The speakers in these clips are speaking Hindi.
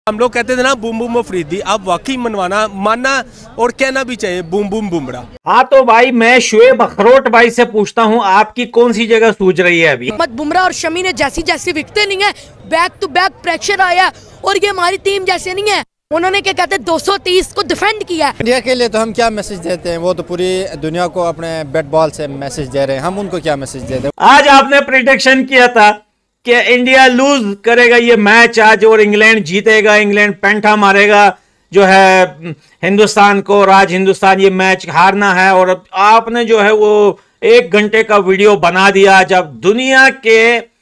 हम लोग कहते थे ना बूम बूम अफरीदी, अब वाकई मनवाना मानना और कहना भी चाहिए बूम बूम बुमरा। हाँ तो भाई मैं शुएब अखरोट भाई से पूछता हूँ, आपकी कौन सी जगह सूझ रही है अभी? मोहम्मद बुमराह और शमी ने जैसी जैसी विकटें नहीं है, बैक टू बैक प्रेशर आया और ये हमारी टीम जैसे नहीं है। उन्होंने क्या कहते हैं 230 को डिफेंड किया। इंडिया के लिए तो हम क्या मैसेज देते हैं, वो तो पूरी दुनिया को अपने बैट बॉल से मैसेज दे रहे हैं, हम उनको क्या मैसेज देते हैं? आज आपने प्रिडिक्शन किया था कि इंडिया लूज करेगा ये मैच आज और इंग्लैंड जीतेगा, इंग्लैंड पेंटा मारेगा जो है हिंदुस्तान को, और आज हिंदुस्तान ये मैच हारना है। और आपने जो है वो 1 घंटे का वीडियो बना दिया जब दुनिया के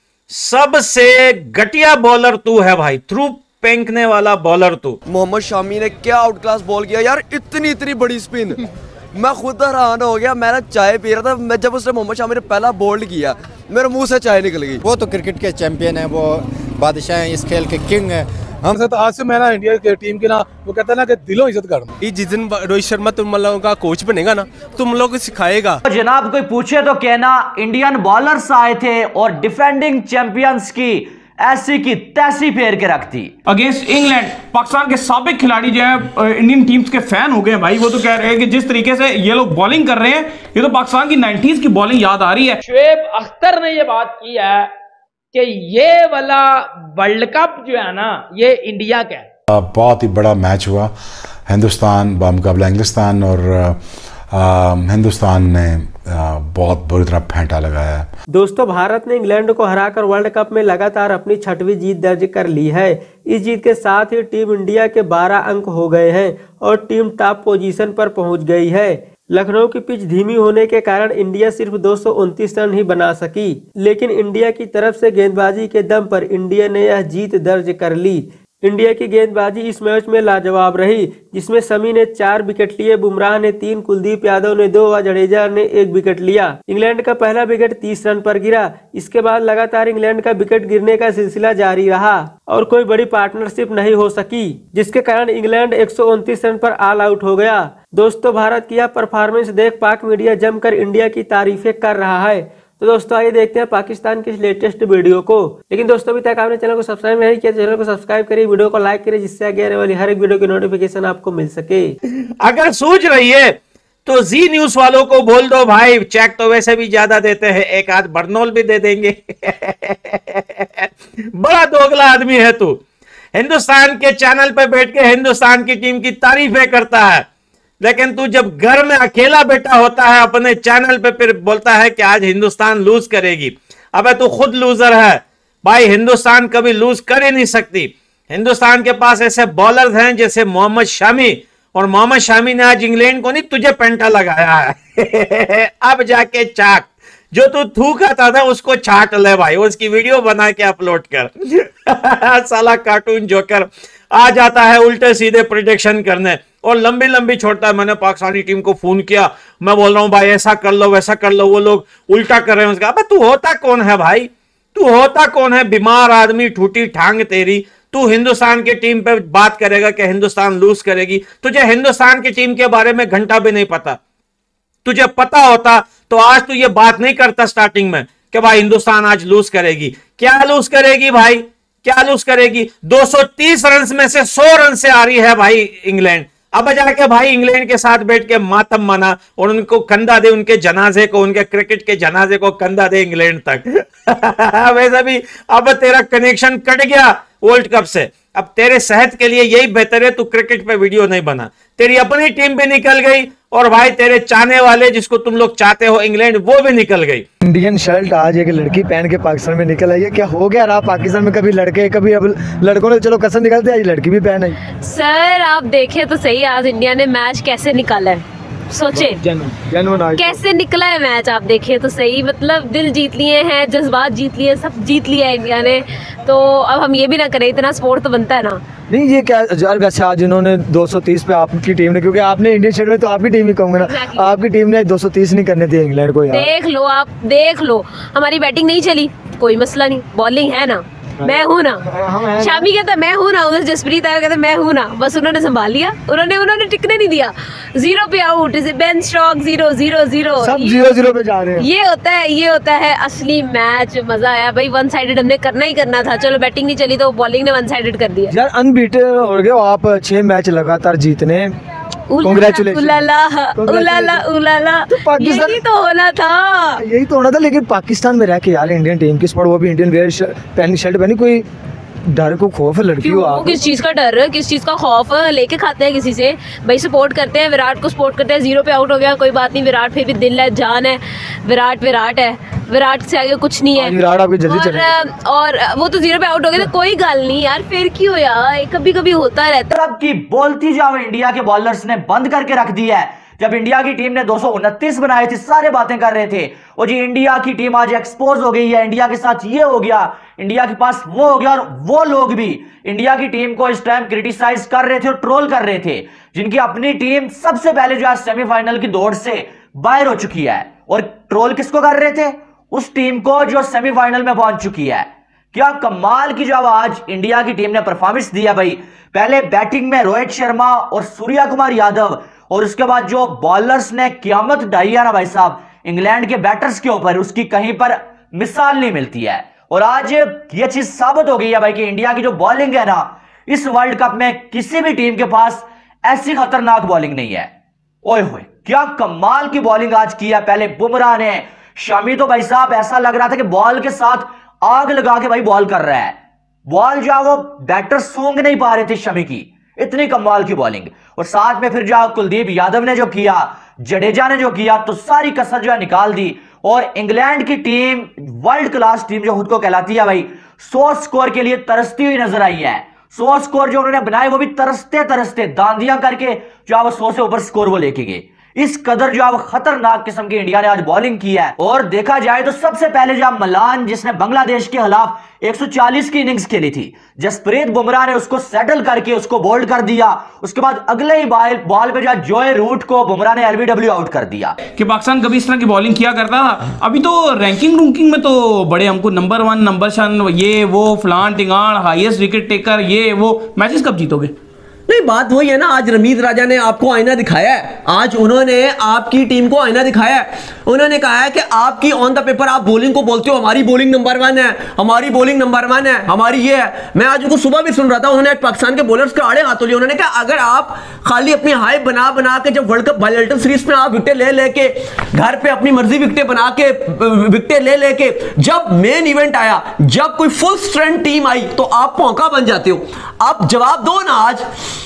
सबसे घटिया बॉलर तू है भाई, थ्रू फेंकने वाला बॉलर तू। मोहम्मद शामी ने क्या आउट क्लास बॉल किया यार, इतनी बड़ी स्पिन। मैं खुद हैरान हो गया, मैंने चाय पी रहा था, मैं जब उसने मोहम्मद शामी ने पहला बोल्ड किया मेरे मुंह से चाय निकल गई। वो तो क्रिकेट के चैंपियन है, वो बादशाह हैं, इस खेल के किंग है। हम तो आज से मैं ना इंडिया की टीम की ना वो कहता है ना कि दिलों इज्जत करना। जिस दिन रोहित शर्मा तुम लोगों का कोच बनेगा ना, तुम लोग सिखाएगा। जनाब कोई पूछे तो कहना इंडियन बॉलर्स आए थे और डिफेंडिंग चैंपियंस की ऐसी की तैसी फेर के रखती अगेंस्ट इंग्लैंड। पाकिस्तान के साबिक खिलाड़ी जो है इंडियन टीम्स के फैन हो गए हैं भाई, वो तो कह रहे हैं कि जिस तरीके से ये लोग बॉलिंग कर रहे हैं ये तो पाकिस्तान की 90s की बॉलिंग याद आ रही है। शुएब अख्तर ने ये बात की है कि ये वाला वर्ल्ड कप जो है ना ये इंडिया का है। बहुत ही बड़ा मैच हुआ हिंदुस्तान बामुकाबला इंग्लिस्तान, और हिंदुस्तान ने बहुत बुरी तरह फेंटा लगाया। दोस्तों भारत ने इंग्लैंड को हराकर वर्ल्ड कप में लगातार अपनी 6वीं जीत दर्ज कर ली है। इस जीत के साथ ही टीम इंडिया के 12 अंक हो गए हैं और टीम टॉप पोजीशन पर पहुंच गई है। लखनऊ की पिच धीमी होने के कारण इंडिया सिर्फ 229 रन ही बना सकी, लेकिन इंडिया की तरफ से गेंदबाजी के दम पर इंडिया ने यह जीत दर्ज कर ली। इंडिया की गेंदबाजी इस मैच में लाजवाब रही, जिसमें शमी ने 4 विकेट लिए, बुमराह ने 3, कुलदीप यादव ने 2 और जडेजा ने 1 विकेट लिया। इंग्लैंड का पहला विकेट 30 रन पर गिरा। इसके बाद लगातार इंग्लैंड का विकेट गिरने का सिलसिला जारी रहा और कोई बड़ी पार्टनरशिप नहीं हो सकी, जिसके कारण इंग्लैंड 129 रन पर ऑल आउट हो गया। दोस्तों भारत की यह परफॉर्मेंस देख पाक मीडिया जमकर इंडिया की तारीफें कर रहा है। तो दोस्तों आइए देखते हैं पाकिस्तान की लेटेस्ट वीडियो को। लेकिन दोस्तों अभी तक आपने चैनल को सब्सक्राइब नहीं किया, चैनल को सब्सक्राइब करिए, वीडियो को लाइक करिए, जिससे आगे आने वाली हर एक वीडियो की नोटिफिकेशन आपको मिल सके। अगर सूझ रही है तो जी न्यूज वालों को बोल दो भाई, चेक तो वैसे भी ज्यादा देते हैं, एक आध बर्नोल भी दे देंगे। बड़ा दोगला आदमी है तू, हिंदुस्तान के चैनल पे बैठ के हिंदुस्तान की टीम की तारीफें करता है, लेकिन तू जब घर में अकेला बैठा होता है अपने चैनल पे फिर बोलता है कि आज हिंदुस्तान लूज करेगी। अबे तू खुद लूजर है भाई, हिंदुस्तान कभी लूज कर ही नहीं सकती। हिंदुस्तान के पास ऐसे बॉलर्स हैं जैसे मोहम्मद शामी, और मोहम्मद शामी ने आज इंग्लैंड को नहीं तुझे पेंटा लगाया है। अब जाके चाक जो तू थूका था उसको छाट ले भाई, उसकी वीडियो बना के अपलोड कर। साला कार्टून जोकर आ जाता है उल्टे सीधे प्रेडिक्शन करने और लंबी लंबी छोड़ता है। मैंने पाकिस्तानी टीम को फोन किया, मैं बोल रहा हूं भाई ऐसा कर लो वैसा कर लो, वो लोग उल्टा कर रहे हैं। उसका अबे तू होता कौन है भाई, तू होता कौन है? बीमार आदमी, ठूटी ठांग तेरी। तू हिंदुस्तान की टीम पे बात करेगा कि हिंदुस्तान लूज करेगी, तुझे हिंदुस्तान की टीम के बारे में घंटा भी नहीं पता। तुझे पता होता तो आज तू ये बात नहीं करता स्टार्टिंग में कि भाई हिंदुस्तान आज लूज करेगी। क्या लूज करेगी भाई, क्या लूज करेगी? 230 रन में से 100 रन से आ रही है भाई इंग्लैंड। अब जाके भाई इंग्लैंड के साथ बैठ के मातम मना और उनको कंधा दे, उनके जनाजे को, उनके क्रिकेट के जनाजे को कंधा दे इंग्लैंड तक। वैसे भी अब तेरा कनेक्शन कट गया वर्ल्ड कप से, अब तेरे सेहत के लिए यही बेहतर है तू क्रिकेट पे वीडियो नहीं बना। तेरी अपनी टीम भी निकल गई और भाई तेरे चाहने वाले जिसको तुम लोग चाहते हो इंग्लैंड, वो भी निकल गई। इंडियन शर्ट आज एक लड़की पहन के पाकिस्तान में निकल आई है, क्या हो गया रहा पाकिस्तान में? कभी लड़के कभी अब लड़कों ने चलो कसम निकालते, आज लड़की भी पहन आई। सर आप देखें तो सही आज इंडिया ने मैच कैसे निकाला है, सोचे कैसे निकला है मैच। आप देखें तो सही, मतलब दिल जीत लिए हैं, जज्बात जीत लिए, सब जीत लिया है इंडिया ने। तो अब हम ये भी ना करें, इतना स्पोर्ट तो बनता है ना। नहीं ये क्या अच्छा जिन्होंने 230 पे आपकी टीम ने, क्योंकि आपने इंडियन शर्ट में तो आपकी टीम ही कहूंगा ना, आपकी टीम ने 230 नहीं करने दिए इंग्लैंड को यार। देख लो आप, देख लो हमारी बैटिंग नहीं चली, कोई मसला नहीं, बॉलिंग है ना, मैं हूँ ना। शामी कहता मैं हूँ ना, उधर जसप्रीत आया कहता मैं हूँ ना, बस उन्होंने संभाल लिया, उन्होंने टिकने नहीं दिया। 0 पे आउट, बेन स्टॉक 0 0 0 सब 0-0 पे जा रहे हैं। ये होता है असली मैच। मजा आया भाई, वन साइडेड हमने करना ही करना था। चलो बैटिंग नहीं चली तो बॉलिंग ने वन साइडेड कर दिया यार। अनबीटेन हो गए हो आप, 6 मैच लगातार जीतने। Congratulations। उलाला तो पाकिस्तान यही तो होना था, लेकिन पाकिस्तान में रह के यार इंडियन टीम की स्पोर्ट, वो भी इंडियन वेयर पहनी शर्ट पहनी, कोई डर को खौफ है लड़की हो आप? किस चीज का डर, किस चीज का खौफ? लेके खाते हैं किसी से भाई, सपोर्ट करते हैं विराट को, सपोर्ट करते हैं। 0 पे आउट हो गया कोई बात नहीं, विराट फिर भी दिल है, जान है, विराट है, विराट से आगे कुछ नहीं है। विराट आपकी जल्दी चले और वो तो 0 पे आउट हो गए तो कोई गल नहीं यार, फिर क्यों यार, कभी कभी होता रहता। अब की बोलती जाओ इंडिया के बॉलर्स ने बंद करके रख दी है। जब इंडिया की टीम ने 229 बनाए थे, सारे बातें कर रहे थे, और जी इंडिया की टीम आज एक्सपोज हो गई है, इंडिया के साथ ये हो गया, इंडिया के पास वो हो गया, और वो लोग भी इंडिया की टीम को इस टाइम क्रिटिसाइज कर रहे थे और ट्रोल कर रहे थे, जिनकी अपनी टीम सबसे पहले जो है सेमीफाइनल की दौड़ से बाहर हो चुकी है। और ट्रोल किसको कर रहे थे? उस टीम को जो सेमीफाइनल में पहुंच चुकी है। क्या कमाल की जो आज इंडिया की टीम ने परफॉर्मेंस दिया भाई। पहले बैटिंग में रोहित शर्मा और सूर्या कुमार यादव, और उसके बाद जो बॉलर्स ने क़यामत ढाई है ना भाई साहब इंग्लैंड के बैटर्स के ऊपर, उसकी कहीं पर मिसाल नहीं मिलती है। और आज ये चीज साबित हो गई है भाई कि इंडिया की जो बॉलिंग है ना, इस वर्ल्ड कप में किसी भी टीम के पास ऐसी खतरनाक बॉलिंग नहीं है। ओए होए क्या कमाल की बॉलिंग आज की है। पहले बुमराह ने, शमी तो भाई साहब ऐसा लग रहा था कि बॉल के साथ आग लगा के भाई बॉल कर रहा है। बॉल जो है वो बैटर सूंघ नहीं पा रहे थे शमी की, इतनी कमाल की बॉलिंग। और साथ में फिर जो कुलदीप यादव ने जो किया, जडेजा ने जो किया, तो सारी कसर जो है निकाल दी। और इंग्लैंड की टीम वर्ल्ड क्लास टीम जो खुद को कहलाती है भाई, 100 स्कोर के लिए तरसती हुई नजर आई है। 100 स्कोर जो उन्होंने बनाए वो भी तरसते तरसते दांदियां करके जो है वो 100 से ऊपर स्कोर वो लेके गए। इस कदर जो है खतरनाक किस्म की इंडिया ने आज बॉलिंग की है। और देखा जाए तो सबसे पहले जो मलान, जिसने बांग्लादेश के खिलाफ 140 की इनिंग्स खेली थी, जसप्रीत बुमराह ने उसको सेटल करके उसको बोल्ड कर दिया। उसके बाद अगले ही बॉल पे जो जॉय रूट को बुमराह ने एलबीडब्ल्यू आउट कर दिया। कि पाकिस्तान कभी इस तरह की बॉलिंग किया करता था? अभी तो रैंकिंग में तो बड़े हमको नंबर 1 नंबर शन ये वो फलान टिंगाण हाईएस्ट विकेट टेकर ये वो, मैचेस कब जीतोगे? नहीं, बात वही है ना, आज रमीज राजा ने आपको आईना दिखाया है, आज उन्होंने आपकी टीम को आईना दिखाया है। उन्होंने कहा है कि आपकी ऑन द पेपर आप बॉलिंग को बोलते हो हमारी बॉलिंग नंबर 1 है, हमारी बॉलिंग नंबर 1 है, हमारी ये है। मैं आज उनको सुबह भी सुन रहा था, उन्होंने पाकिस्तान के बॉलर्स के आड़े हाथों लिए। उन्होंने कहा अगर आप खाली अपनी हाइप बना बना के जब वर्ल्ड कप बायलेटरल सीरीज में आप विकेट ले लेके घर पे अपनी मर्जी विकेट बना के विकेट ले लेके जब मेन इवेंट आया, जब कोई फुल स्ट्रेंथ टीम आई तो आप भौंका बन जाते हो। आप जवाब दो ना। आज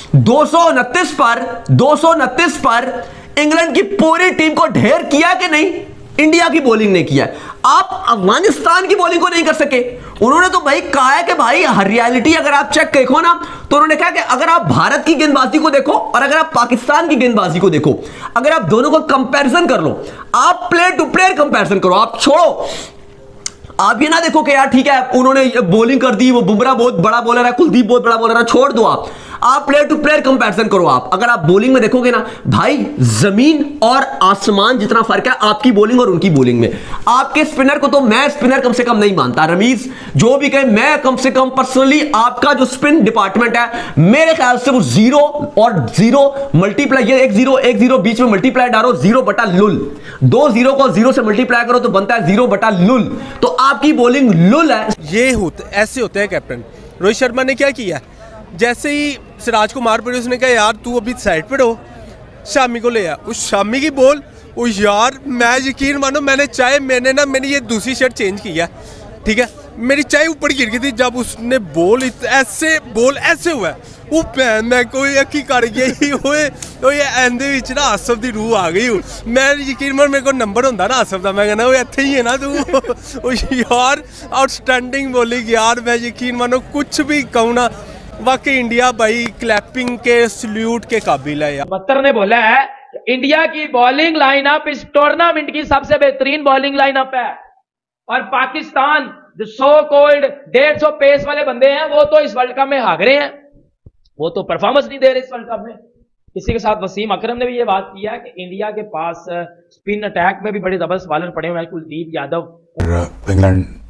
229 पर इंग्लैंड की पूरी टीम को ढेर किया कि नहीं? इंडिया की बॉलिंग ने किया। आप अफगानिस्तान की बॉलिंग को नहीं कर सके। उन्होंने तो भाई कहा है कि भाई रियलिटी अगर आप चेक देखो ना, तो उन्होंने कहा कि अगर आप भारत की गेंदबाजी को देखो और अगर आप पाकिस्तान की गेंदबाजी को देखो, अगर आप दोनों को कंपैरिजन कर लो, आप प्लेयर टू प्लेयर कंपैरिजन करो, आप छोड़ो, आप ये ना देखो कि यार ठीक है उन्होंने बॉलिंग कर दी, वो बुमराह बहुत बड़ा बॉलर है, कुलदीप बहुत बड़ा बॉलर है, छोड़ दो। आप प्लेयर टू प्लेयर कंपैरिजन करो। आप अगर आप बॉलिंग में देखोगे ना भाई, जमीन और आसमान जितना फर्क है आपकी बॉलिंग और उनकी बॉलिंग में। आपके स्पिनर को तो मैं स्पिनर कम से कम नहीं मानता, रमीज जो भी कहे, मैं कम से कम पर्सनली आपका जो स्पिन डिपार्टमेंट है मेरे ख्याल से वो 0 और 0 मल्टीप्लाई, ये 1-0 बीच में मल्टीप्लाई डालो 0/लुल, 2 0 को 0 से मल्टीप्लाई करो तो बनता है 0/लुल। तो आपकी बॉलिंग लुल है। ये होते ऐसे होते हैं कैप्टन। रोहित शर्मा ने क्या किया, जैसे ही सिराज को मार पड़ी उसने कहा यार तू अभी साइड पे रहो, शामी को ले आ। उस शामी की बॉल, ओ यार मैं यकीन मानो मैंने ये दूसरी शर्ट चेंज किया, ठीक है, मेरी चाय ऊपर गिर गई थी जब उसने बॉल ऐसे हुआ, वो भैन मैं कोई अखी कर गई होए तो ये एंदे विच ना आसफ दी रूह आ गई। मैं यकीन मान मेरे को नंबर होंदा ना आसफ दा, मैं कहना वो इत्थे ही है ना तू। यार आउटस्टैंडिंग बॉलिंग यार, मैं यकीन मानो कुछ भी कहूँ ना, वाकई इंडिया भाई क्लैपिंग के सल्यूट के काबिल है यार। बत्तर ने बोला है इंडिया की बॉलिंग लाइनअप इस टूर्नामेंट की सबसे बेहतरीन बॉलिंग लाइनअप है, और पाकिस्तान जो सो कॉल्ड 150 पेस वाले बंदे हैं वो तो इस वर्ल्ड कप में हाग रहे हैं, वो तो परफॉर्मेंस नहीं दे रहे इस वर्ल्ड कप में। इसी के साथ वसीम अकरम ने भी ये बात किया कि इंडिया के पास स्पिन अटैक में भी बड़े जबरदस्त बॉलर पड़े हुए हैं, कुलदीप यादव। इंग्लैंड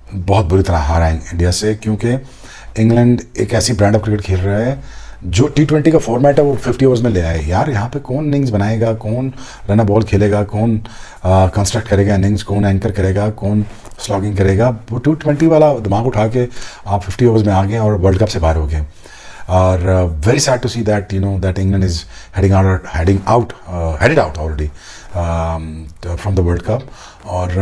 बहुत बुरी तरह हारा है इंडिया से, क्योंकि इंग्लैंड एक ऐसी ब्रांड ऑफ क्रिकेट खेल रहा है जो T20 का फॉर्मेट है वो 50 ओवर्स में ले आए। यार यहाँ पे कौन इनिंग्स बनाएगा, कौन रन बॉल खेलेगा, कौन कंस्ट्रक्ट करेगा इनिंग्स, कौन एंकर करेगा, कौन स्लॉगिंग करेगा। वो 220 वाला दिमाग उठा के आप 50 ओवर्स में आ गए और वर्ल्ड कप से बाहर हो गए। और very sad to see that that England is headed out already from the world cup, और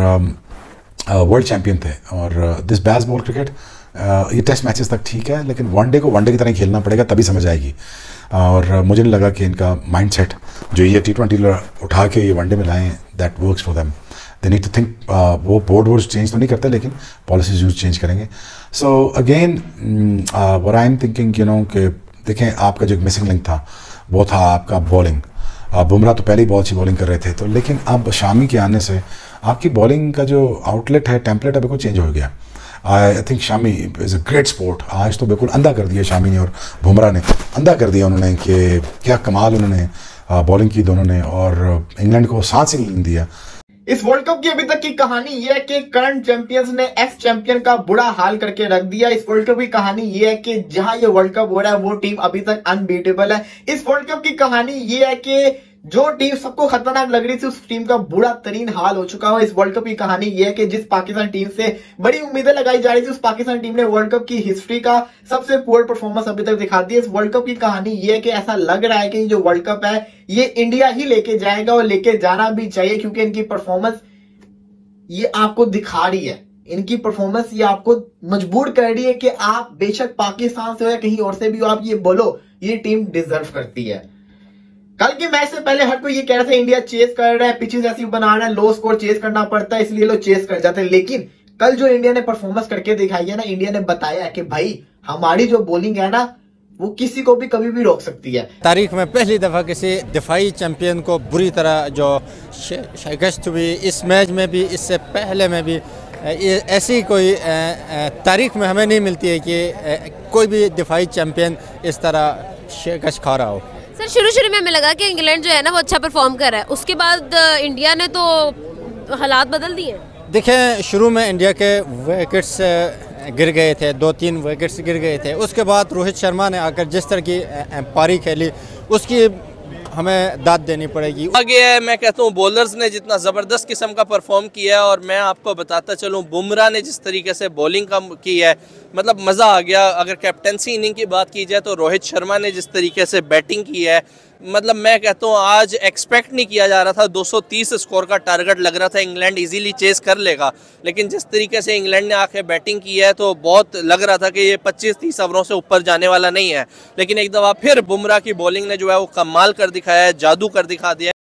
वर्ल्ड चैम्पियन थे। और दिस बैस बॉल क्रिकेट, ये टेस्ट मैचेस तक ठीक है, लेकिन वनडे को वनडे की तरह खेलना पड़ेगा, तभी समझ आएगी। और मुझे नहीं लगा कि इनका माइंडसेट जो ये T20 उठा के ये वनडे में लाएं, that works for them. They need to think, वो बोर्ड चेंज तो नहीं करते लेकिन पॉलिसीज यूज चेंज करेंगे। So again what I am thinking कि देखें, आपका जो मिसिंग लिंक था वो था आपका बॉलिंग। बुमराह तो पहले ही बहुत अच्छी बॉलिंग कर रहे थे, तो लेकिन अब शामी के आने से आपकी बॉलिंग का जो आउटलेट है, टेम्पलेट है, बिल्कुल चेंज हो गया। I think Shami is a great sport. आज तो बिल्कुल अंधा कर दिया शामी ने और बुमराह ने, अंधा कर दिया उन्होंने कि क्या कमाल उन्होंने बॉलिंग की दोनों ने, और इंग्लैंड को सांस ही नहीं दिया। इस वर्ल्ड कप की अभी तक की कहानी यह है कि करंट चैंपियंस ने एक्स चैंपियन का बुरा हाल करके रख दिया। इस वर्ल्ड कप की कहानी यह है कि जहां ये वर्ल्ड कप हो रहा है वो टीम अभी तक अनबीटेबल है। इस वर्ल्ड कप की कहानी यह है कि जो टीम सबको खतरनाक लग रही थी उस टीम का बुरा तरीन हाल हो चुका है। इस वर्ल्ड कप की कहानी यह है कि जिस पाकिस्तान टीम से बड़ी उम्मीदें लगाई जा रही थी उस पाकिस्तान टीम ने वर्ल्ड कप की हिस्ट्री का सबसे पुअर परफॉर्मेंस अभी तक दिखा दी है। इस वर्ल्ड कप की कहानी यह है कि ऐसा लग रहा है कि जो वर्ल्ड कप है ये इंडिया ही लेके जाएगा, और लेके जाना भी चाहिए, क्योंकि इनकी परफॉर्मेंस ये आपको दिखा रही है, इनकी परफॉर्मेंस ये आपको मजबूर कर रही है कि आप बेशक पाकिस्तान से हो या कहीं और से भी हो, आप ये बोलो ये टीम डिजर्व करती है। कल के मैच से पहले हर कोई ये कह रहा था इंडिया चेस कर रहा है, पिचेस ऐसी बना रहा है, लो स्कोर चेस करना पड़ता है इसलिए लोग चेस कर जाते हैं। लेकिन कल जो इंडिया ने परफॉर्मेंस करके दिखाई है ना, इंडिया ने बताया है कि भाई हमारी जो बॉलिंग है ना वो किसी को भी कभी भी रोक सकती है। तारीख में पहली दफा किसी दिफाई चैंपियन को बुरी तरह जो शिकस्त हुई, इस मैच में भी, इससे पहले में भी, ऐसी कोई तारीख में हमें नहीं मिलती है कि कोई भी दिफाई चैंपियन इस तरह शिकस्त खा रहा हो। सर शुरू में हमें लगा कि इंग्लैंड जो है ना वो अच्छा परफॉर्म कर रहा है, उसके बाद इंडिया ने तो हालात बदल दिए। देखें, शुरू में इंडिया के विकेट्स गिर गए थे, 2-3 विकेट्स गिर गए थे। उसके बाद रोहित शर्मा ने आकर जिस तरह की पारी खेली उसकी हमें दाद देनी पड़ेगी। आगे है, मैं कहता हूँ बॉलर्स ने जितना ज़बरदस्त किस्म का परफॉर्म किया है, और मैं आपको बताता चलूँ बुमराह ने जिस तरीके से बॉलिंग की है, मतलब मज़ा आ गया। अगर कैप्टनसी इनिंग की बात की जाए तो रोहित शर्मा ने जिस तरीके से बैटिंग की है, मतलब मैं कहता हूँ आज एक्सपेक्ट नहीं किया जा रहा था। 230 स्कोर का टारगेट लग रहा था, इंग्लैंड इजीली चेस कर लेगा, लेकिन जिस तरीके से इंग्लैंड ने आके बैटिंग की है तो बहुत लग रहा था कि ये 25-30 ओवरों से ऊपर जाने वाला नहीं है। लेकिन एक दफ़ा फिर बुमराह की बॉलिंग ने जो है वो कमाल कर दिखाया है, जादू कर दिखा दिया।